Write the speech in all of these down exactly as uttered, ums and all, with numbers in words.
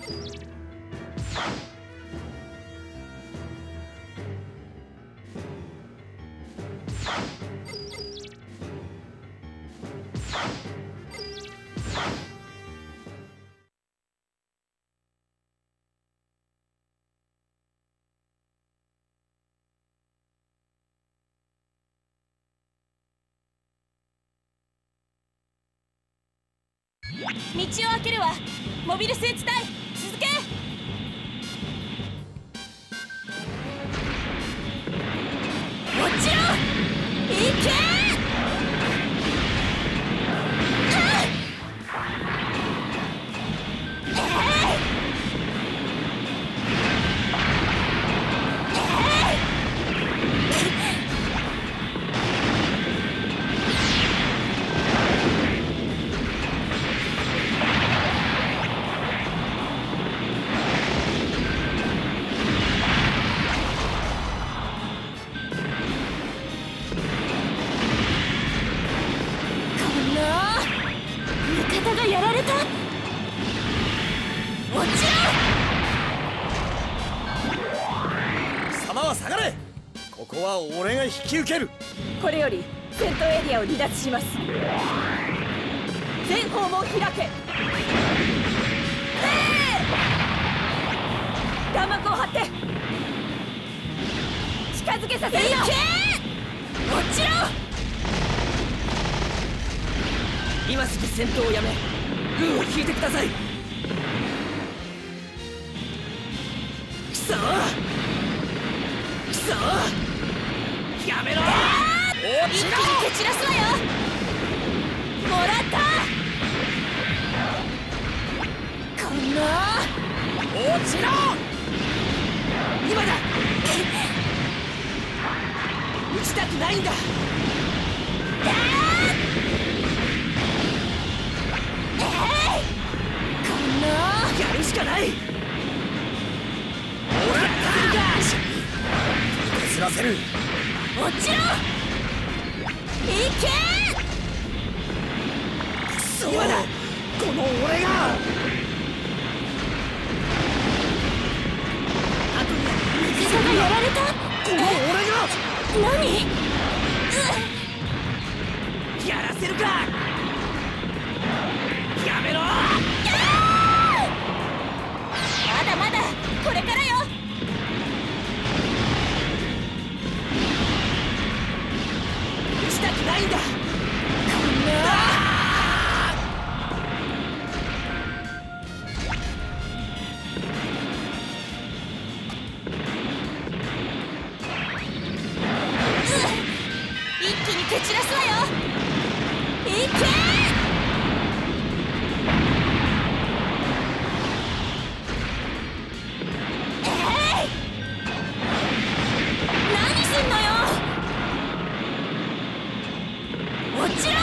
道を開けるわ。モビルスーツ隊続け。もちろん行け。 俺が引き受ける。 これより戦闘エリアを離脱します。全方門開け。弾幕を張って近づけさせるよ。もちろん。今すぐ戦闘をやめ軍を引いてください。くそくそやめろ。一気に蹴散らすわよ。もらった。こんな落ちろ。今だ。撃ちたくないんだ。こんなやるしかない。もらった。せる。もちろん。いけ。くそだ。この俺が。あとに味方がやられた。この俺が。何。やらせるか。やめろ。まだまだこれからよ。ないんだ。こんな一気に蹴散らすわよ。いけ。えい、何すんのよ。もちろん。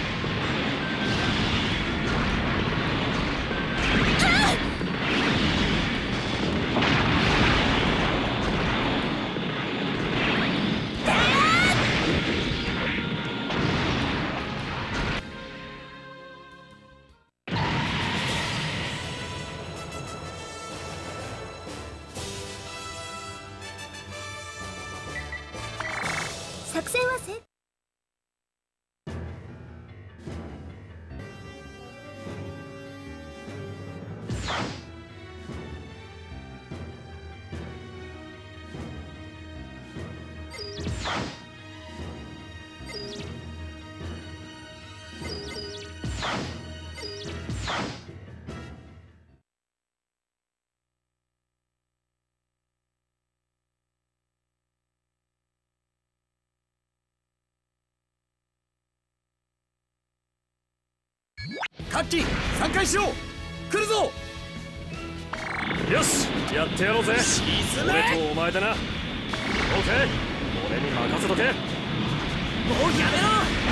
作戦は成功。 各機散開しろ。来るぞ。 よし、やってやろうぜ。俺とお前だな。オッケー、俺に任せとけ。もうやめろ。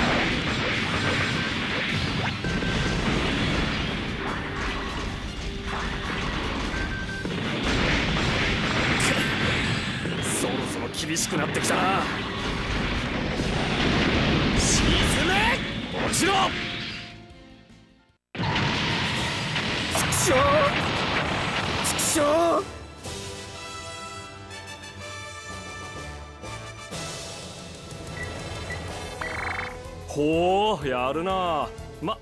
そろそろ厳しくなってきたな。沈め。落ちろ。 しょう。 ほう、やるな。ま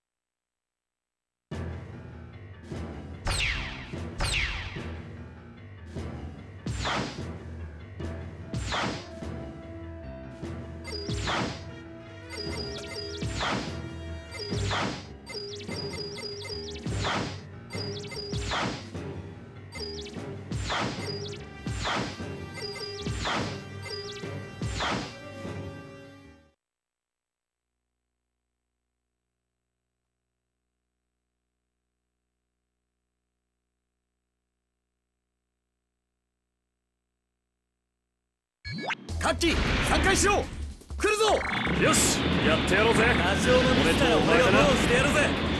カッキーさんかいしろ。来るぞ。 よし、やってやろうぜ。 ラジオのミスターを俺がフォローしてやるぜ。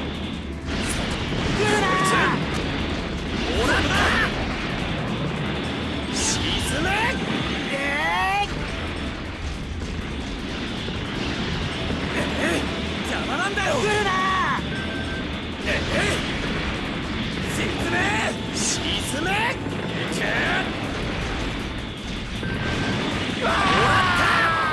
来るなー。オラだ。沈め。えー、ええ邪魔なんだよ。来るなー。ええ沈め。沈め。いけ。終わった。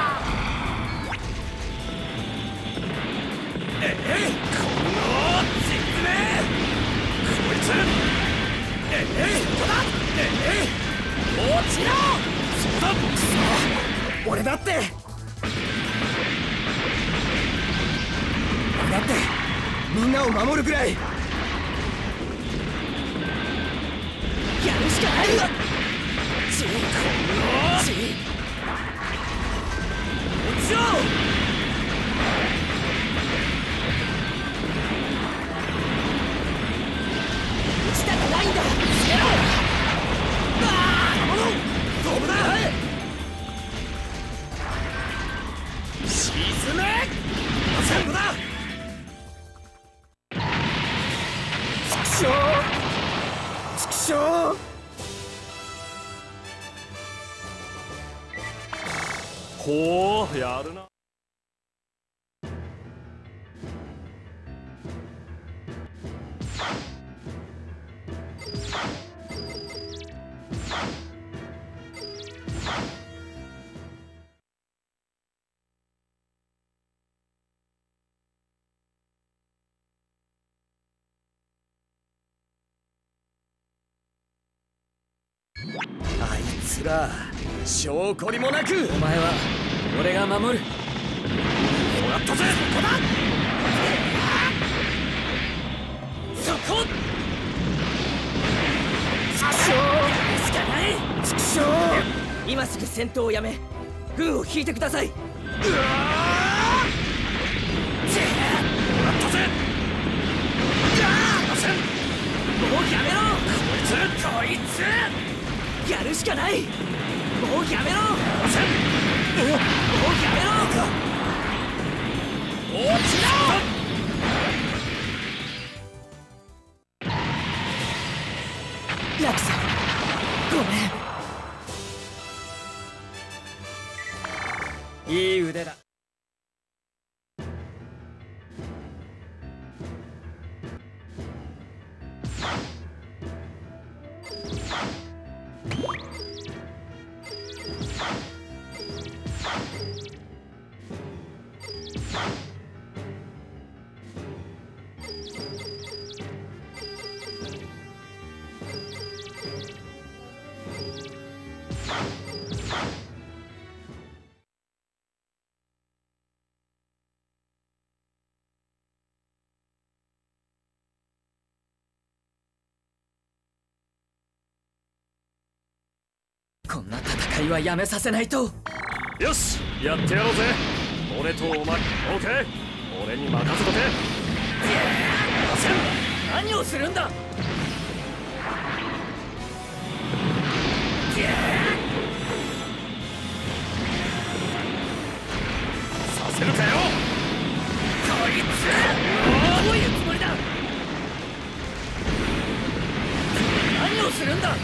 ええこの沈め。こいつ。ええここだ。ええ落ちろ。そうだ。くそ俺だって俺だってみんなを守るぐらいやるしかないよ。ちこのち落ちろ。落ちたくないんだ。つけろ。ああ守ろう。飛ぶな。沈め。全部だ。ちくしょうちくしょう。 ほう、やるな。 あいつら証拠りもなく。 お前は俺が守る。 もらったぜ。ここだ。そこ。ちくしょうしかない。ちくしょう。今すぐ戦闘をやめ軍を引いてください。うわーもらったぜ。もうやめろ。こいつこいつやるしかない。もうやめろ。もうやめろ。落ちろ。ヤクさんごめん。いい腕だ。こんな戦いはやめさせないと。 よし、やってやろうぜ。俺とお前。オーケー、俺に任せとけ。 何をするんだ。させるかよ。こいつどういうつもりだ。何をするんだ。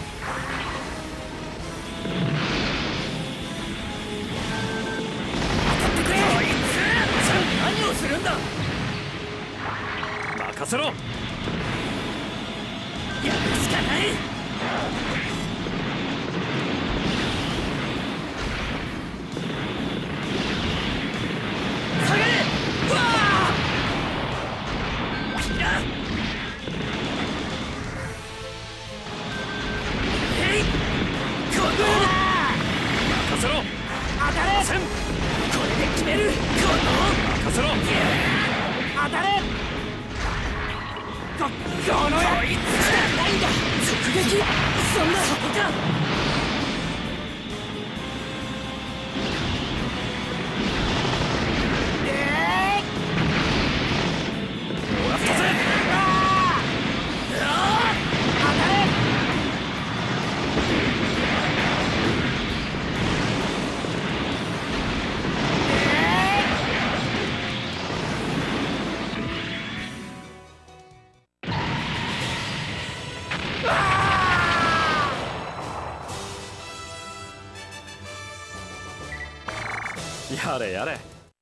何をするんだ。 任せろ。 やるしかやれやれ。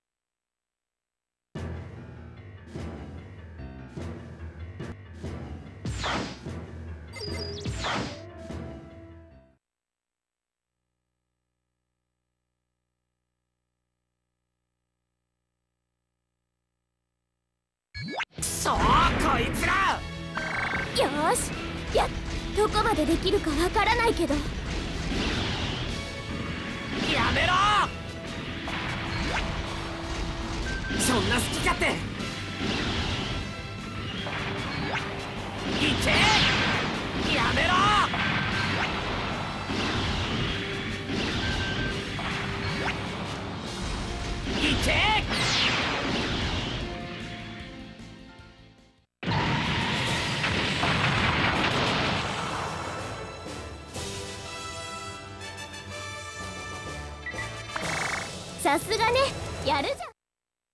そうこいつら。 よし、やどこまでできるかわからないけど。 やめろ。そんな好き勝手。いけ。やめろ。いけ。 さすがね、やるじゃん。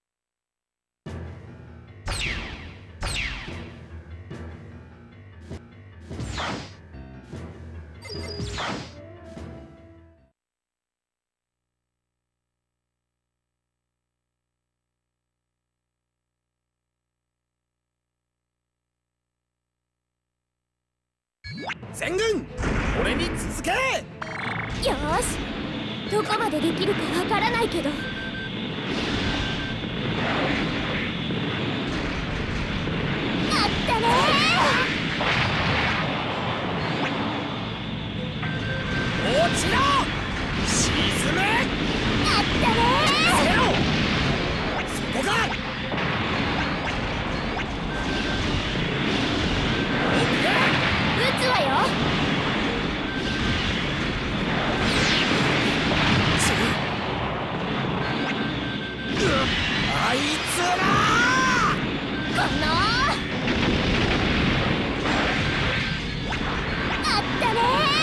全軍俺に続け。 よし、どこまでできるかわからないけど。あったねー。落ちろ。沈め。 あったねー。そこか。 撃つわよ。 あいつらこのあったね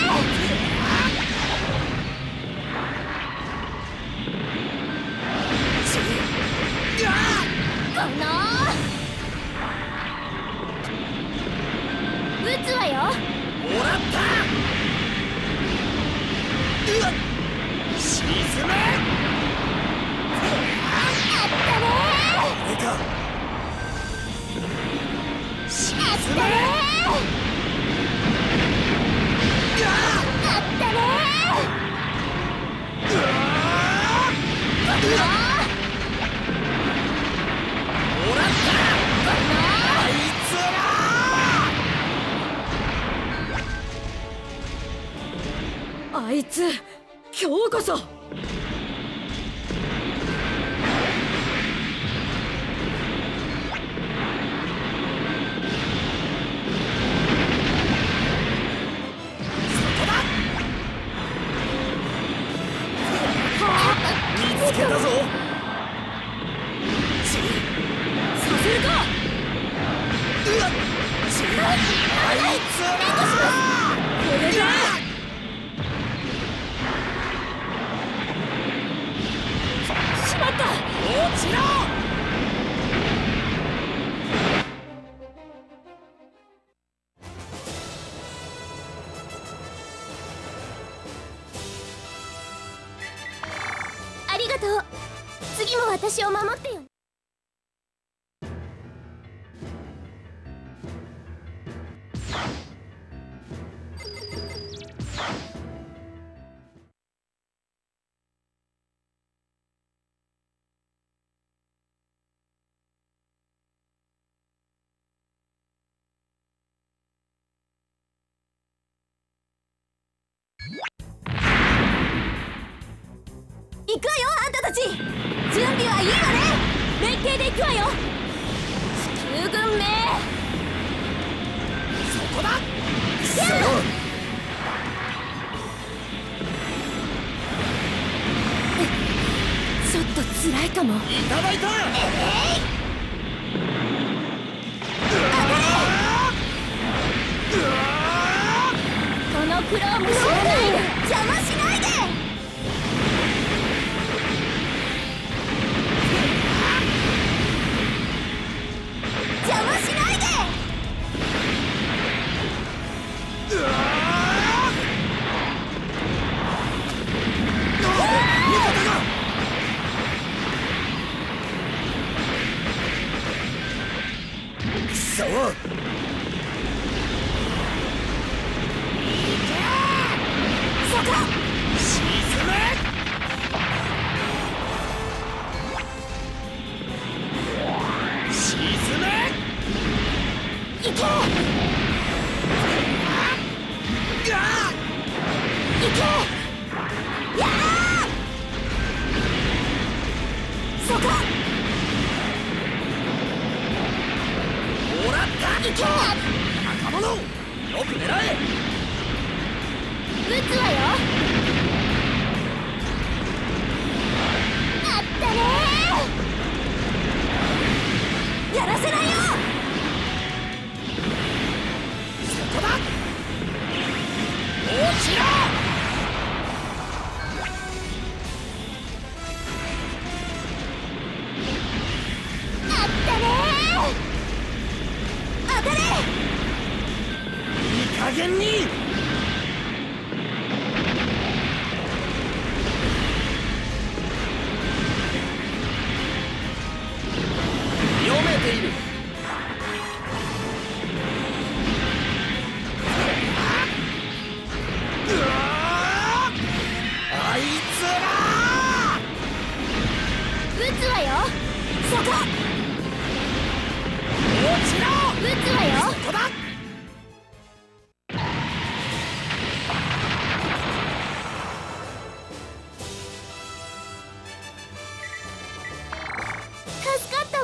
この撃つわよ。 もらった。沈め。沈め。 あったねもらった。あいつら。 あいつ今日こそ。 つけたぞ。 させるか。 あいつら。 これだ。しまった。 落ちろ。 ありがとう。次も私を守ってよ。 行くわよ、あんたたち。準備はいいわね。連携で行くわよ、地球軍め。 そこだ。 そうちょっと辛いかも。 いただいた。 この苦労も知らないで。邪魔しないで。邪魔しないで。 そう。 そこ。 沈め。沈め。 行け。 が行け。やあ。そこ。 もらった。 行け。 仲間のよく狙え。 撃つわよ。あったねー。やらせないよ。 そこだ。落ちろ。 あったねー。当たれ。 いい加減に。読めている。あいつら。 撃つわよ。そこ。 落ちろ。 撃つわよ。 そこだ。 助かったわ。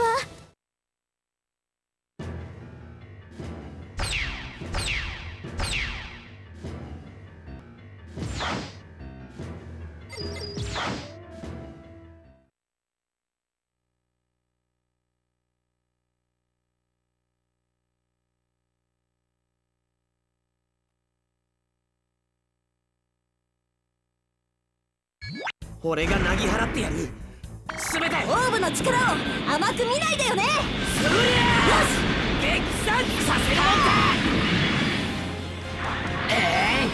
俺がなぎ払ってやる。すべてオーブの力を甘く見ないでよね。 すぐりゃ。よし、撃散させるもんか。ええ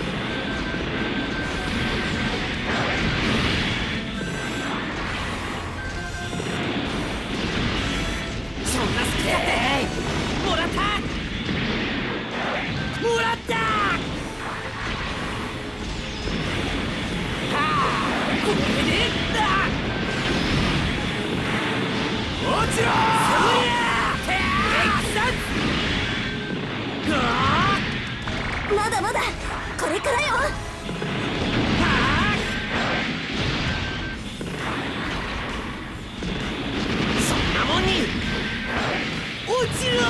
そんな好きだって。もらった。もらった。はあ、これでだ。落ちろー。 まだまだこれからよ。 そんなもんに落ちろ。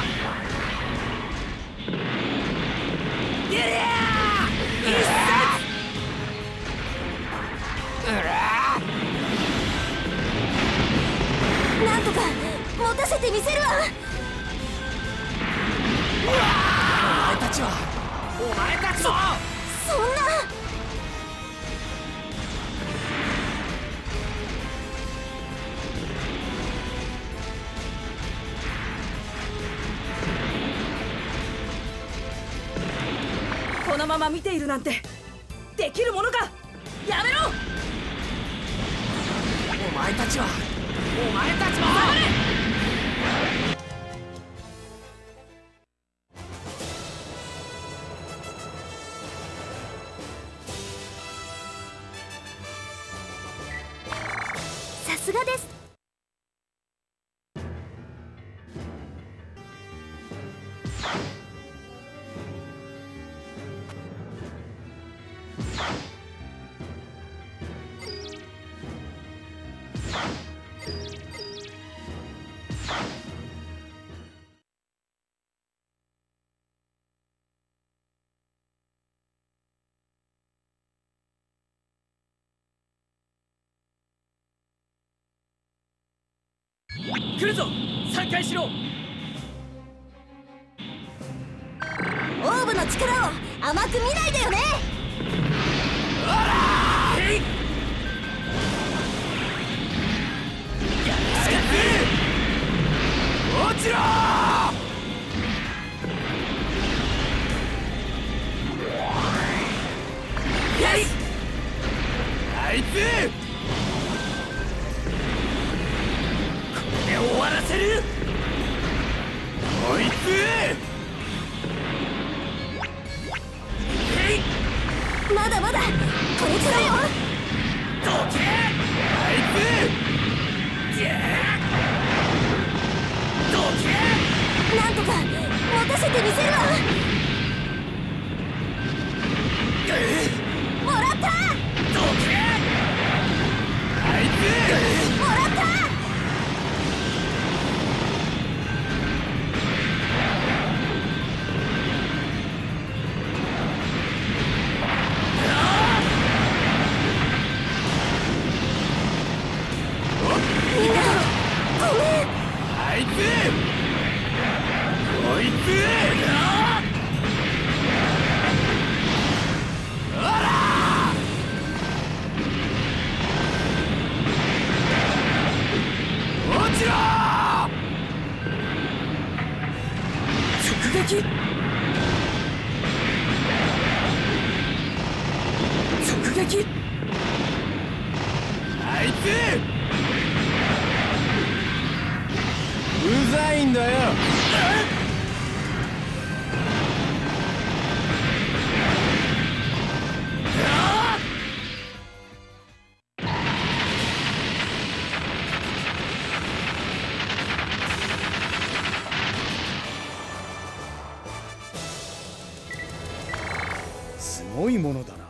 出りゃー。一冊。 なんとか持たせてみせるわ。 お前たちはお前たちも。 そんな。 このまま見ているなんてできるものか。やめろ。 お前たちはお前たちも黙れ。 さすがです。 来るぞ。散開しろ。 オーブの力を甘く見ないでよね。 あらー、やるしかねえ。落ちろー。やい、あいつこれで終わらせる。こいつまだまだこれからよ。 どけあいつ。いやどけ。 なんとか持たせてみせるわ。もらった。 どけあいつ。 もらった。 あいつこいつ。あら落ちろ直撃。直撃。 あいつうざいんだよ。 すごいものだな。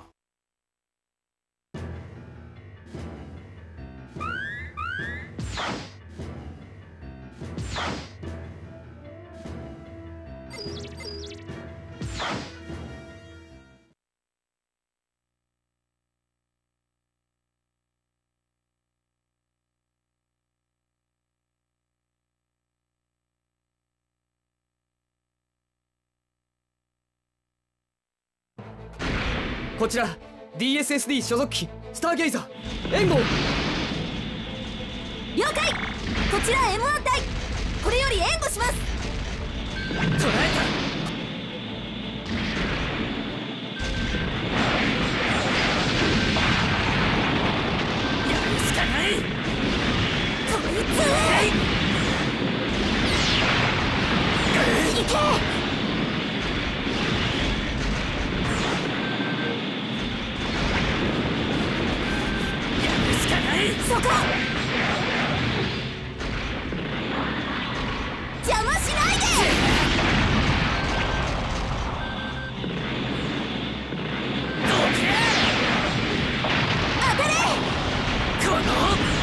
こちら ディーエスエスディー 所属機スターゲイザー連合。 了解。こちら エムワン 隊、これより援護します。 捉えた。 やるしかない。 こいついけ。そこ邪魔しないで。 どけ当たれ。 この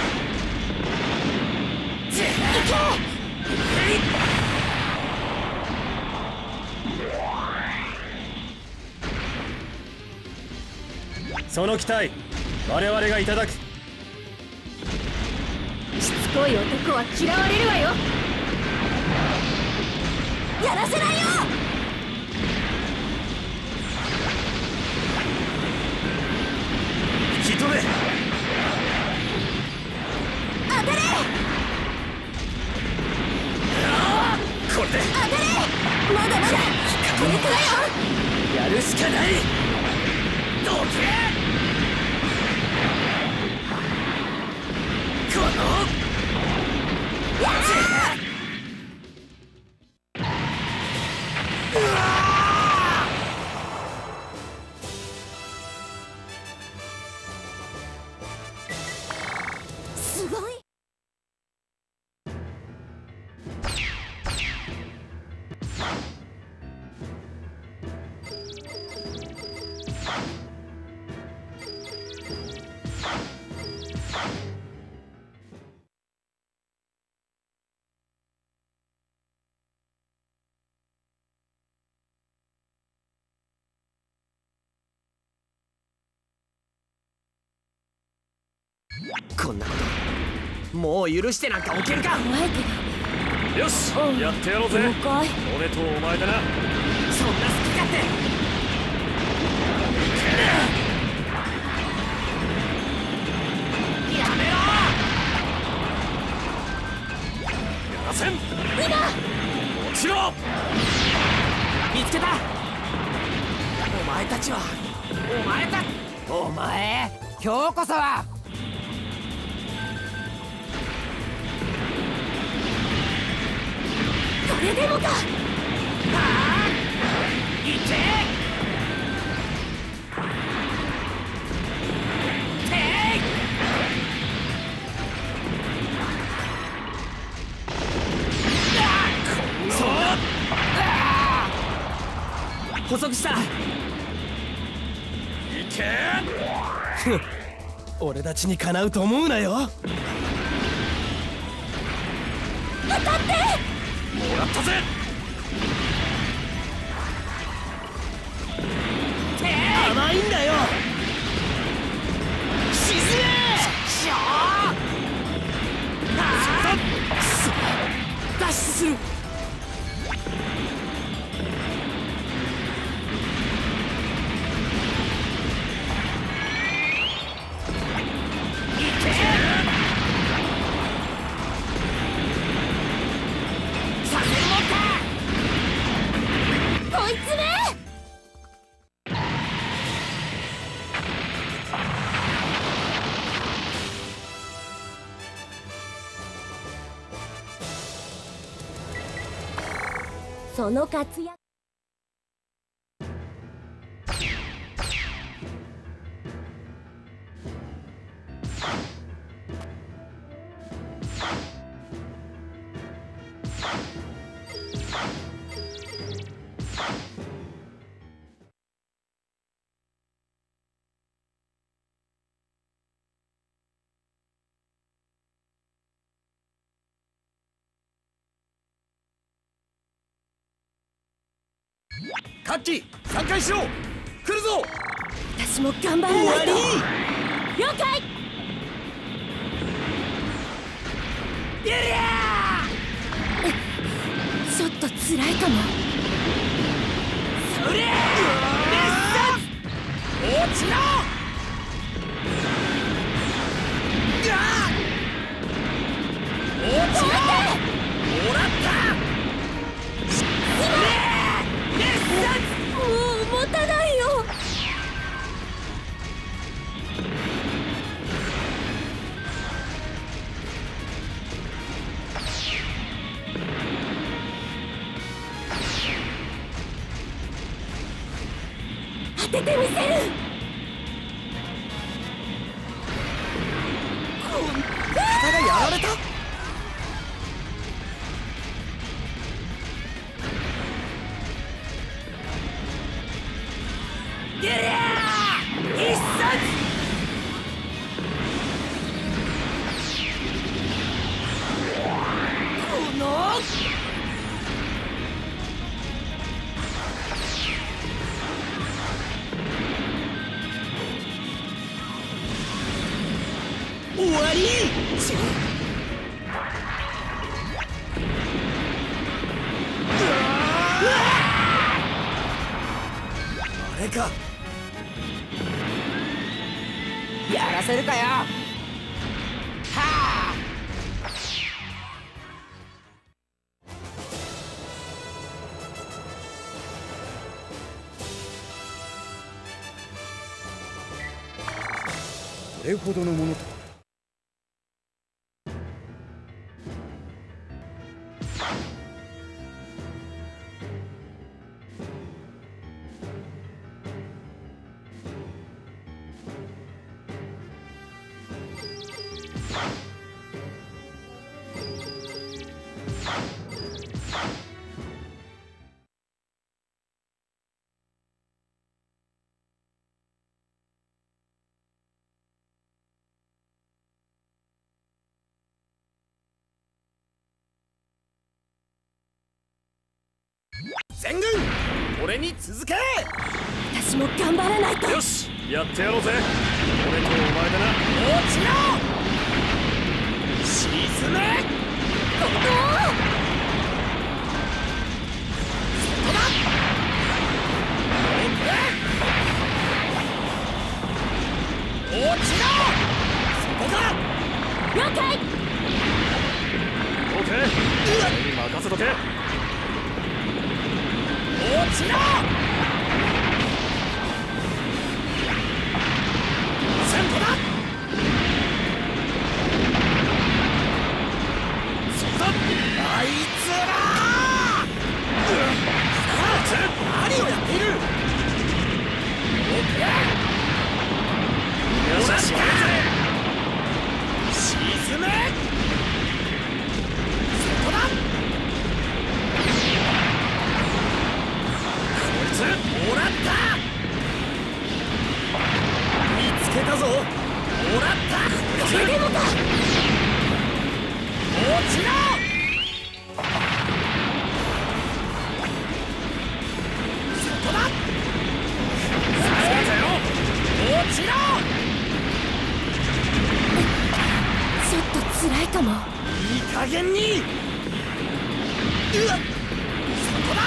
いけ。 その機体我々がいただく。 しつこい男は嫌われるわよ。やらせないよ。 引き止め。 当たれ。 これで当たれ。まだまだこれくらいよ。 やるしかない。どけこのやうわすごい。 こんなこともう許してなんかおけるか。 怖いけど。 よし、やってやろうぜ。 了解。 俺とお前だな。 そんな好き勝手。やめろ。 やらせん。 今落ちろ。 見つけた。お前たちはお前たお前今日こそは。 これでもか。 はあ、いけ。てい。そうだ。捕捉した。 いけ。俺たちにかなうと思うなよ。 当たって。 もらったぜ。 甘いんだよ。 沈め。しょー。ああ。脱出する。 その活躍。 カッキー参加しろ。来るぞ。 私も頑張らないと。了解。 やりゃー。ちょっと辛いかも。 そりゃー。落ちろ。落ちろ。もらった。 もう持たないよ。当ててみせる。 肩がやられた。 ゲリャー必殺。この終わり。あれか。 やらせるかよ。はあ。 これほどのものとは。全軍俺に続け。 私も頑張らないと。 よし、やってやろうぜ。俺とお前だな。 落ちろ。沈沈め。 おそこだ。落ちろ。そこだ。 了解。 オッケー。俺に任せとけ。 落ちろ。先頭だ。そこだ。あいつら。さあ、何をやっている。オッケー。 よし、 沈め。そこだ。こいつもらった。見つけたぞ。もらった。こいつでもか。 落ちろ。そこだ。さあ落ちろ。 ちょっと辛いかも。 いい加減に。うわっ、そこだ。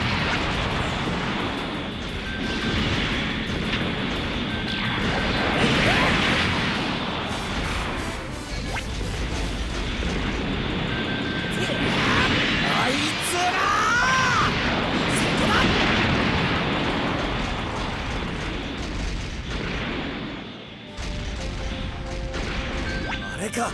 あいつら。そこだ。あれか。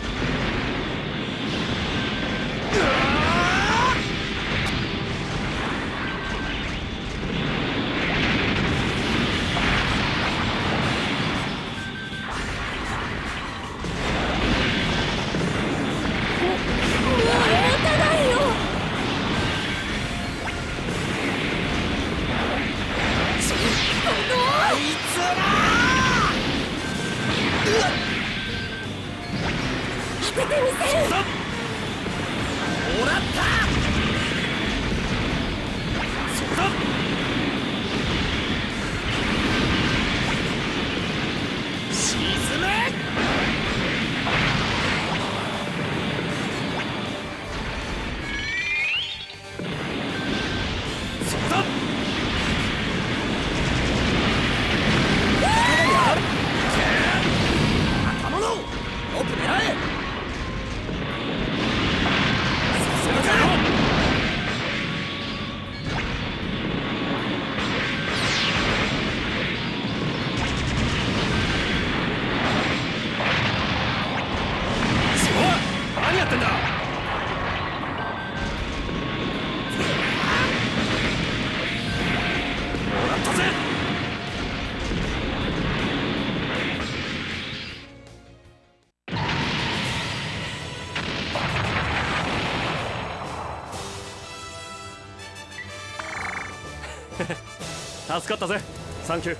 助かったぜ。サンキュー。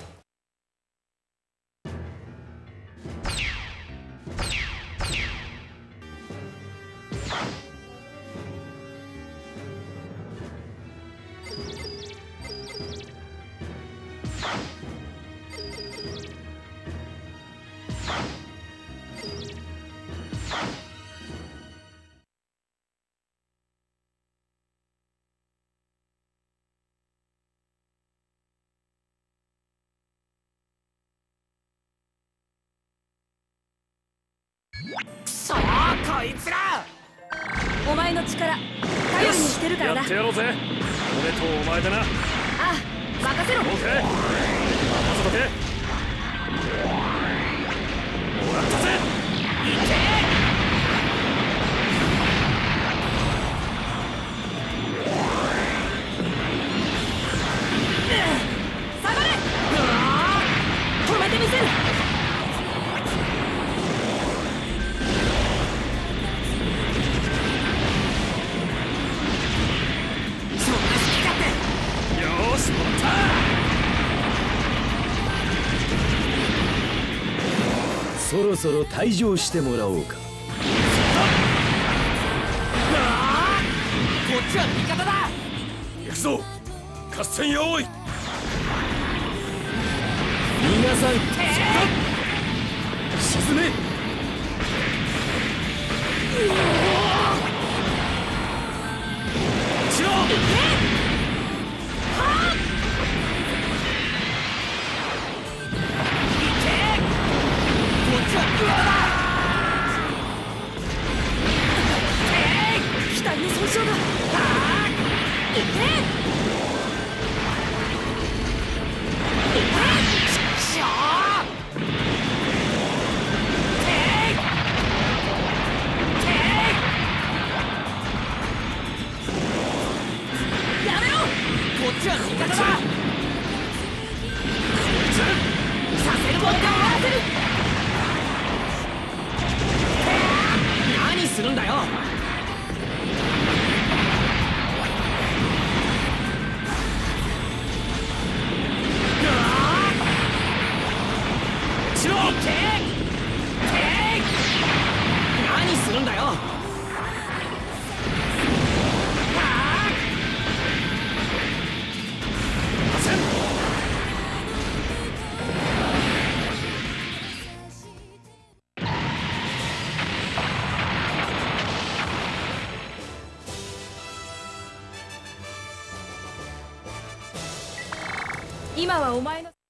こいつら。 お前の力頼りにしてるからな。 やってやろうぜ。俺とお前でな。あああ、任せろ。 オッケー。任せとけ。もらったぜ。 いけ。 下がれ。止めてみせる。 そろそろ退場してもらおうか。 こっちは味方だ。 行くぞ。合戦用意。皆さん、沈め。 今はお前の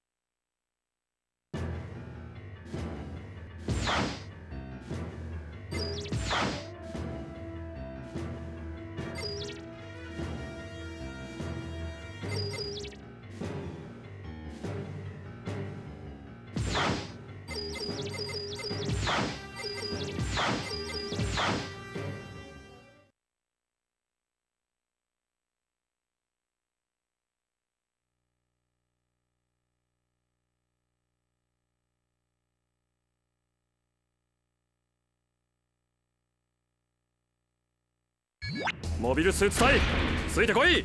モビルスーツ隊ついてこい。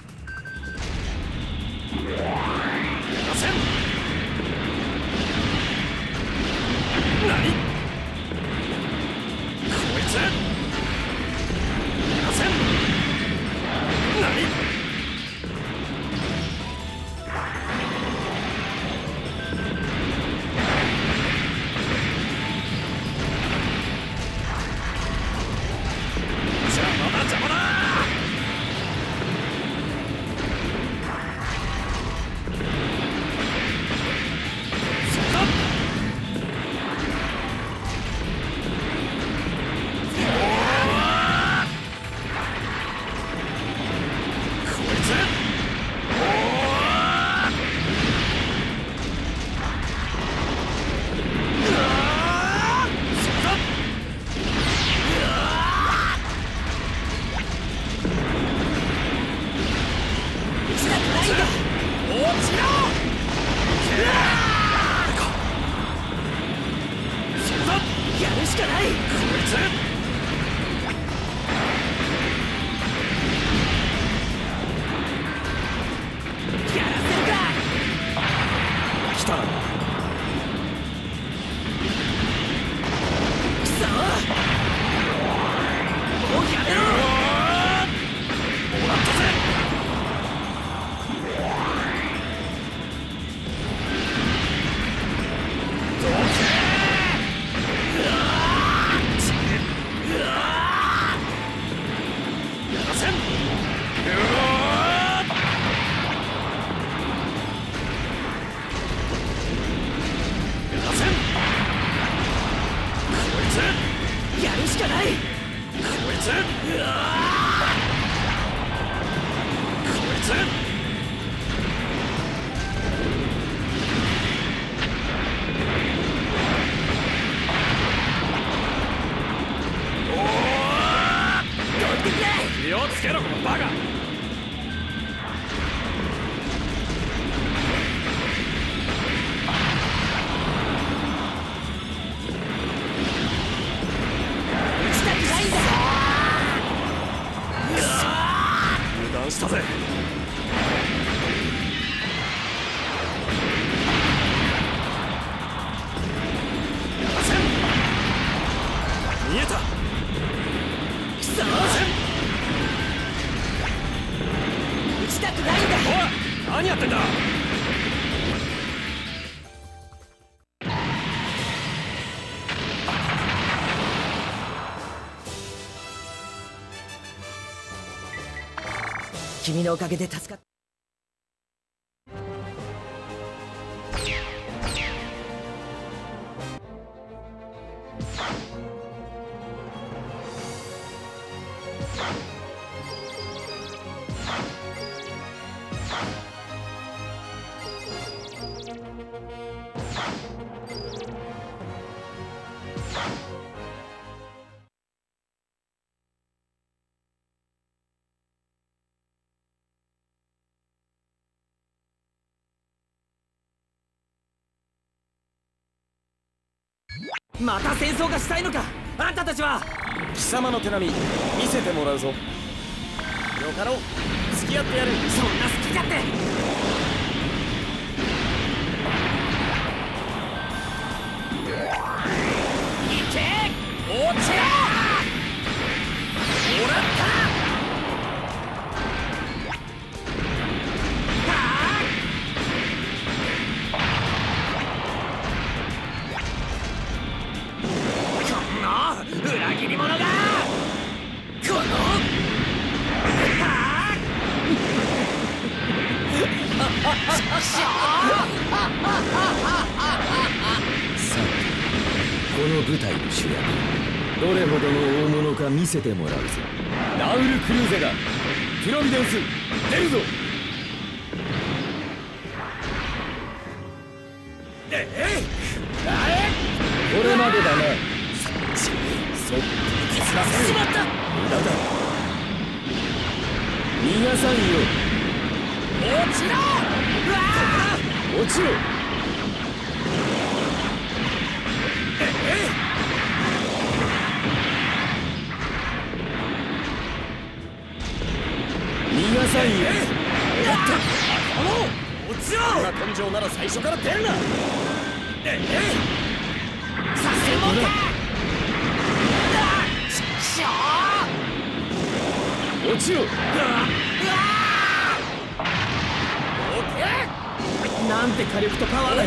出せん。何こいつ。出せん。何したぜ。見えた。くそー、撃ちたくないんだ。おい、何やってんだ。君のおかげで助かった。また戦争がしたいのか、あんたたちは。 貴様の手並み見せてもらうぞ。よかろう、付き合ってやる。 そんな好き勝手。いけ、落ちろ。もらった。裏切り者がこのはあの舞台の主役、どれほどの大物か見せてもらうぞ。ラウル・クルーゼだ。プロビデンス出るぞ。 ええこれまでだな。 そっと削らせる。 しまった。 無駄だ。逃がさんよ。 落ちろ。うわ落ちろ。 ええ逃がさんよ。 やった。あの落ちろ。こんな根性なら最初から出るな。ええさせもんか。ちっしょ落ちろ。 うわオッケー。 なんて火力とパワーだよ。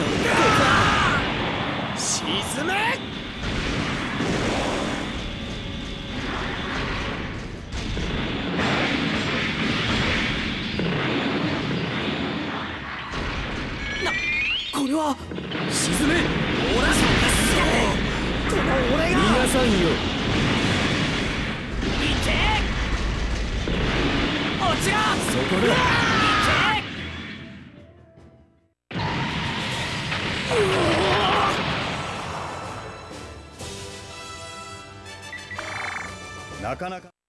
沈め。 これは沈め。 オラさんがすげえ。この俺が逃がさんよ。 いけ。落ちろ。 そこだ。 いけ。 なかなか。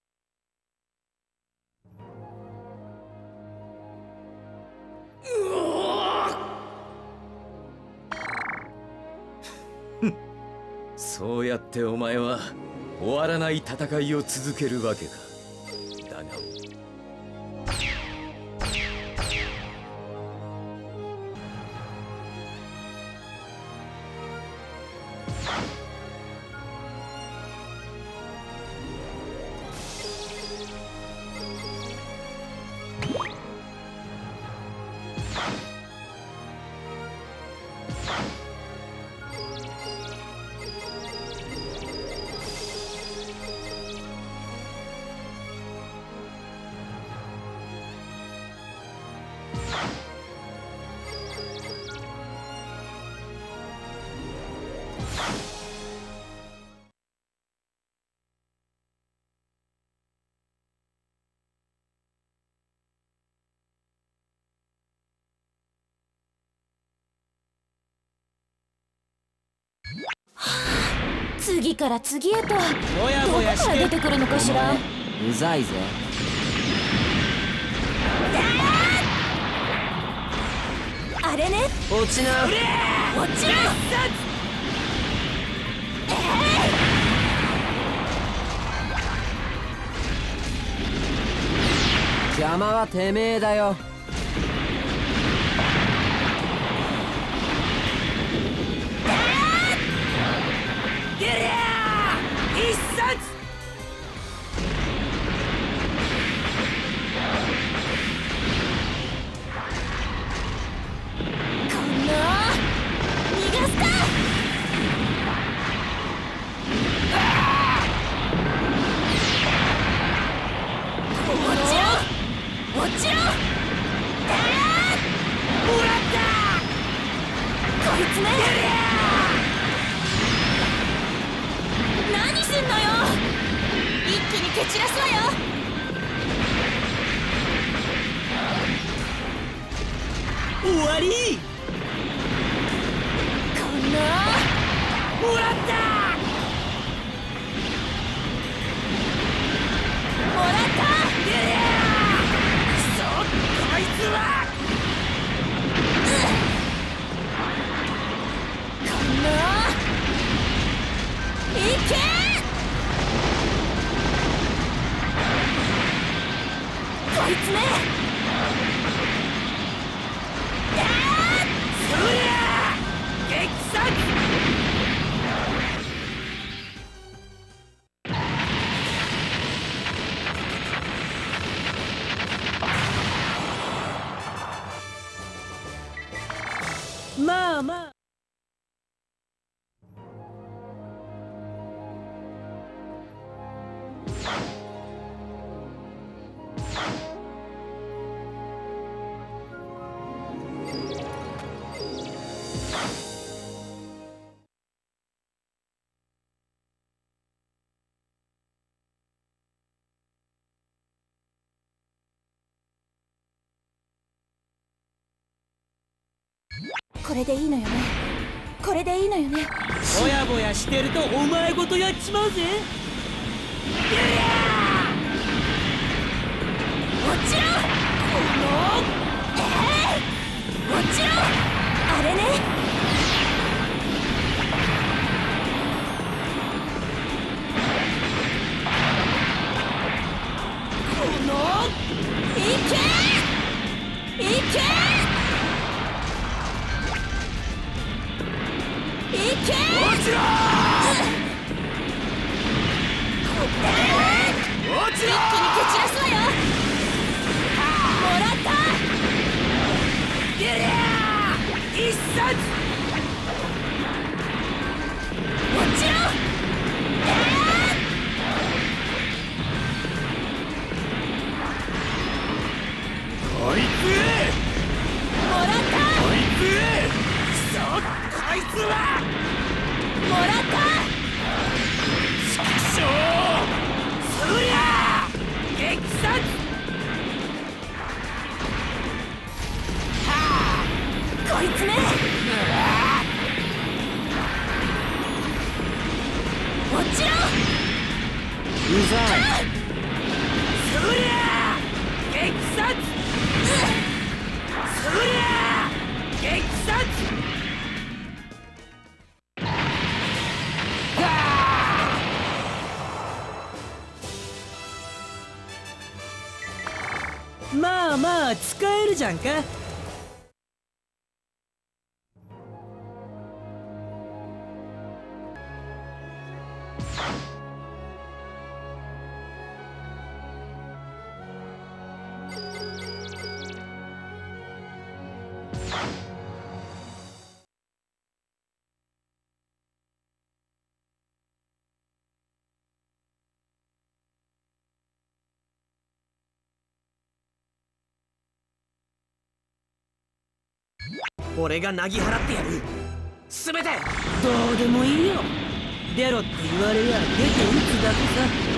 そうやってお前は終わらない戦いを続けるわけか。だが次から次へとどこぼやぼやしてから出てくるのかしら。 うざいぜ。 あれね。 落ちな。 落ちろ。 邪魔はてめえだよ。 ゲリアー必殺。 こんな逃がすか。落ちろ落ちろ。 もらった。 こいつね。何すんのよ。一気に蹴散らすわよ。 終わり。 こんなもらった。 もらった。 ゲリアーくそこいつは。 こんないけ。こいつね。 そりゃ激殺。 まあまあ。 これでいいのよね。これでいいのよね。 ぼやぼやしてるとお前ごとやっちまうぜ。 もちろんこのえい、もちろんあれね。このいけいけいけ。もちろん一気に蹴散らすわよ。もらった。ゲリアー一冊。もちろん、えこいつー、もらった。 こいつくそこいつはもらった。 畜生そりゃあ激殺。 こいつね。もちろんうざい。 そりゃあ激殺。そりゃあ激殺。 まあまあ使えるじゃんか。 俺がなぎ払ってやる。全てどうでもいいよ。出ろって言われりゃ出て撃つだけさ。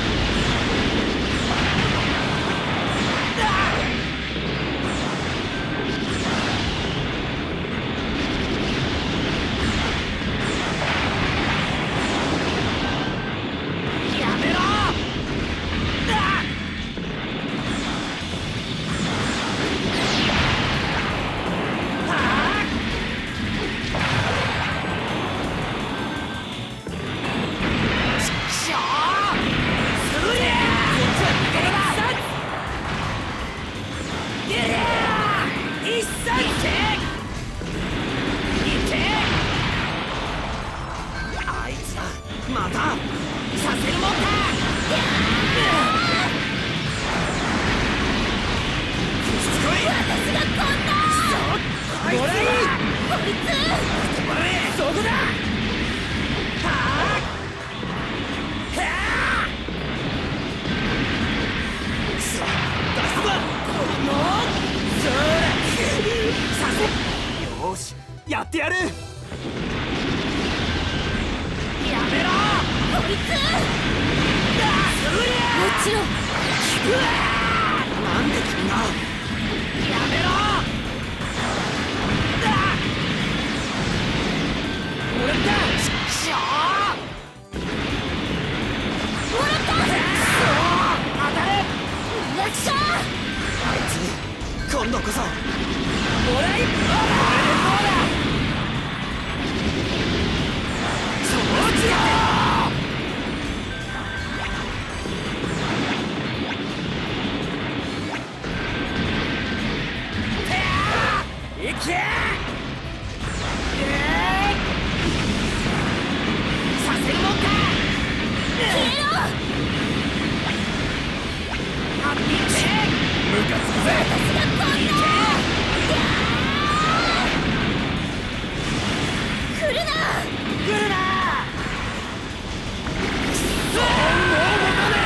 またさせるもんか。しつこい。 私がこんなこいつはこいつ止まれ。そこだ。はあはあくそ脱出だ。このそらさせ。よーしやってやる。やめろこいつ。 そりゃもちろんうわなんで君が。やめろもらった。しょもらった。 当たれ。 よっしゃ。 あいつ今度こそもらい。これでどうだ。そうじゃいけ。させるもんか。 消えろ。 あっいけ。ムカつくぜ。 私がこんな。来るな来るな。そうもう持たね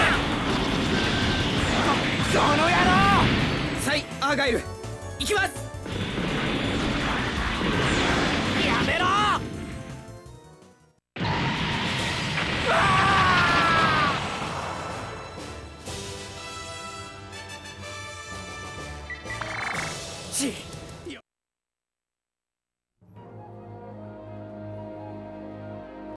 え。この野郎。サイアーガイル行きます。やめろ。ち